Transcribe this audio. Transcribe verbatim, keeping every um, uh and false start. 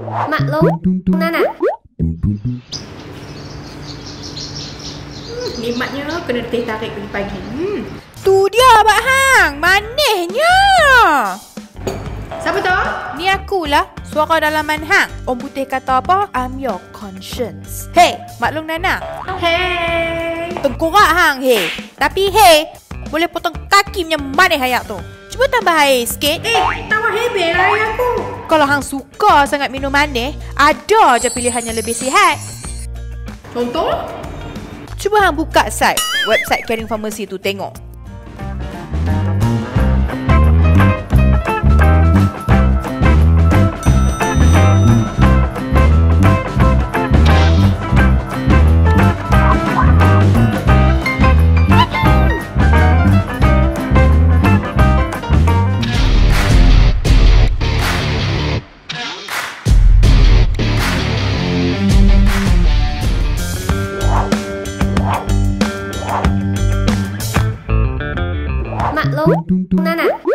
Maklum Nana. Hmm, nikmatnya kena teh tarik pagi-pagi. Hmm. Tu dia Abang Hang, manisnya. Siapa tu? Ni akulah, suara dalaman Hang. Om Putih kata apa? I'm your conscience. Hey, maklum Nana. Hey. Tengkorak Hang, hey. Tapi hey, boleh potong kaki punya manis hayat tu. Cuba tambah air sikit. Eh, tambah hebel lah air aku. Kalau Hang suka sangat minum manis, ada je pilihan yang lebih sihat. Contoh? Cuba Hang buka site, website Caring Pharmacy tu tengok. Maklum Nana.